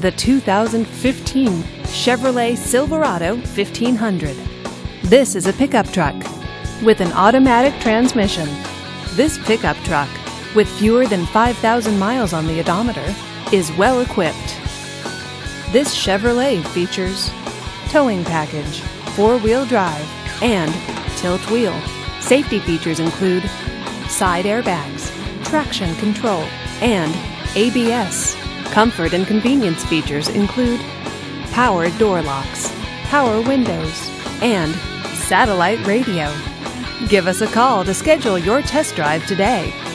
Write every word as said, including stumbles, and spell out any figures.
the two thousand fifteen Chevrolet Silverado fifteen hundred. This is a pickup truck with an automatic transmission. This pickup truck, with fewer than five thousand miles on the odometer, is well equipped. This Chevrolet features towing package, four-wheel drive, and tilt wheel. Safety features include side airbags, traction control, and A B S. Comfort and convenience features include power door locks, power windows, and satellite radio. Give us a call to schedule your test drive today.